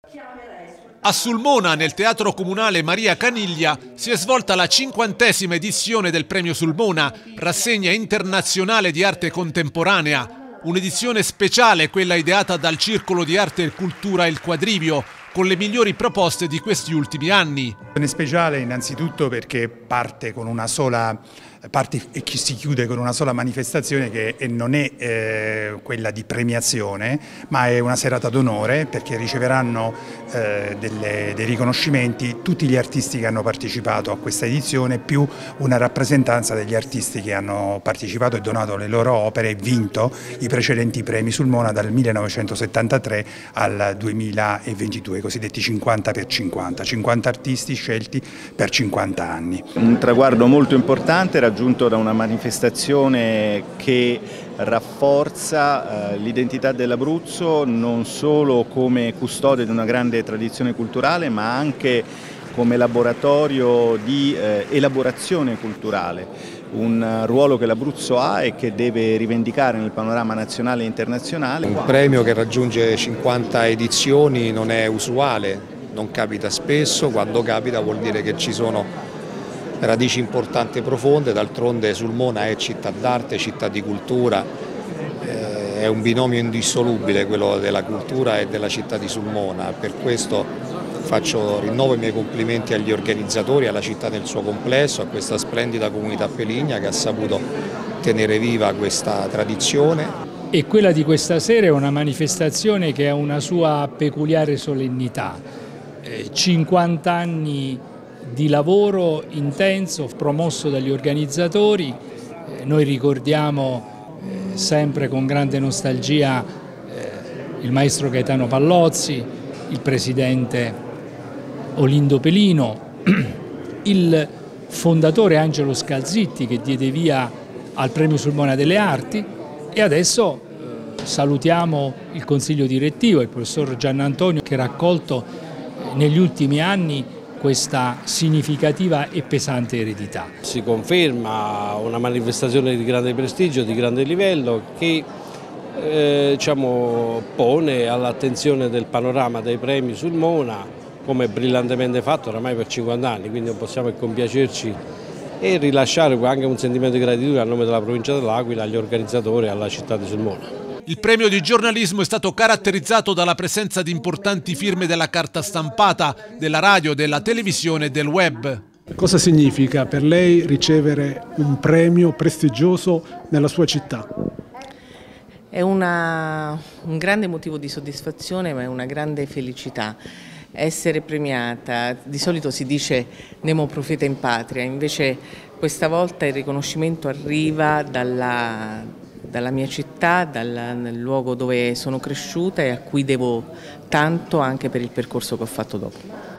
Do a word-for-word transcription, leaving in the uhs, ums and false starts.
A Sulmona, nel Teatro Comunale Maria Caniglia, si è svolta la cinquantesima edizione del Premio Sulmona, rassegna internazionale di arte contemporanea. Un'edizione speciale, quella ideata dal Circolo di Arte e Cultura Il Quadrivio, con le migliori proposte di questi ultimi anni. È speciale innanzitutto perché parte con una sola parte e si chiude con una sola manifestazione che non è eh, quella di premiazione, ma è una serata d'onore, perché riceveranno eh, delle, dei riconoscimenti tutti gli artisti che hanno partecipato a questa edizione, più una rappresentanza degli artisti che hanno partecipato e donato le loro opere e vinto i precedenti premi Sulmona dal millenovecentosettantatré al duemilaventidue, i cosiddetti cinquanta per cinquanta, cinquanta artisti scelti per cinquanta anni. Un traguardo molto importante raggiunto da una manifestazione che rafforza eh, l'identità dell'Abruzzo non solo come custode di una grande tradizione culturale, ma anche come laboratorio di eh, elaborazione culturale, un ruolo che l'Abruzzo ha e che deve rivendicare nel panorama nazionale e internazionale. Un premio che raggiunge cinquanta edizioni non è usuale, non capita spesso, quando capita vuol dire che ci sono radici importanti e profonde. D'altronde Sulmona è città d'arte, città di cultura, eh, è un binomio indissolubile quello della cultura e della città di Sulmona. Per questo faccio, rinnovo i miei complimenti agli organizzatori, alla città nel suo complesso, a questa splendida comunità peligna che ha saputo tenere viva questa tradizione. E quella di questa sera è una manifestazione che ha una sua peculiare solennità, eh, cinquanta anni di lavoro intenso promosso dagli organizzatori. Eh, noi ricordiamo eh, sempre con grande nostalgia eh, il maestro Gaetano Pallozzi, il presidente Olindo Pelino, il fondatore Angelo Scalzitti che diede via al Premio Sulmona delle Arti, e adesso eh, salutiamo il consiglio direttivo, il professor Giannantonio, che ha raccolto eh, negli ultimi anni questa significativa e pesante eredità. Si conferma una manifestazione di grande prestigio, di grande livello, che eh, diciamo, pone all'attenzione del panorama dei premi Sulmona, come brillantemente fatto oramai per cinquanta anni, quindi non possiamo che compiacerci e rilasciare anche un sentimento di gratitudine a nome della provincia dell'Aquila, agli organizzatori e alla città di Sulmona. Il premio di giornalismo è stato caratterizzato dalla presenza di importanti firme della carta stampata, della radio, della televisione e del web. Cosa significa per lei ricevere un premio prestigioso nella sua città? È una, un grande motivo di soddisfazione, ma è una grande felicità. Essere premiata, di solito si dice nemo profeta in patria, invece questa volta il riconoscimento arriva dalla dalla mia città, dal luogo dove sono cresciuta e a cui devo tanto anche per il percorso che ho fatto dopo.